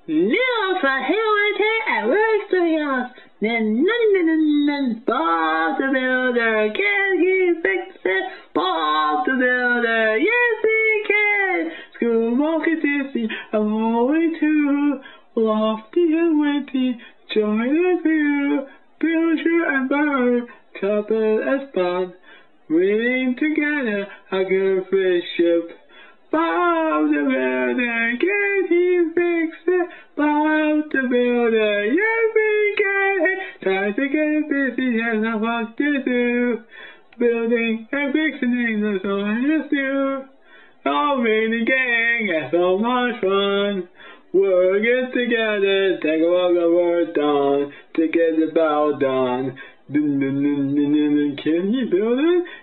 Live for humanity and works to yours. Bob the Builder, can he fix it? Bob the Builder, yes he can. School market is I'm going to lofty and witty. Join the crew, Builder and Bird, couple and spawn. Reading together a good friendship. Bob the Builder, can he fix it? Bob the Builder, yes we can. Time to get busy and not what to do. Building and fixing that's all I just do. All in the gang, that's so much fun. Working together, take a walk the work done, to get the battle done. Can you build it?